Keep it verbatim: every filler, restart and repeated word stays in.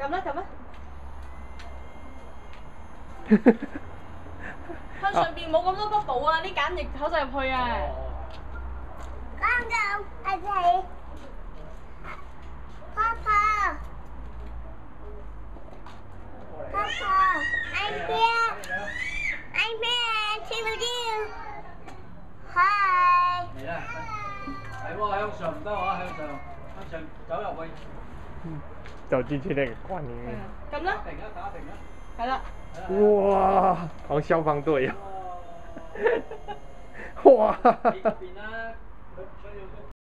撳啦撳啦。向上邊冇咁多 bubble 啊！啲梘液口晒入去啊！ 剛剛喺這裡，爸爸，爸爸，I'm here，I'm here，see you，hi。 嚟啦，係喎，向上唔得喎，向上，向上走入去。 走進去那個罐裡面。 撳啦。 停啊，打停啊。 係啦。 哇，好像消防隊啊！哇！ 呢邊啦。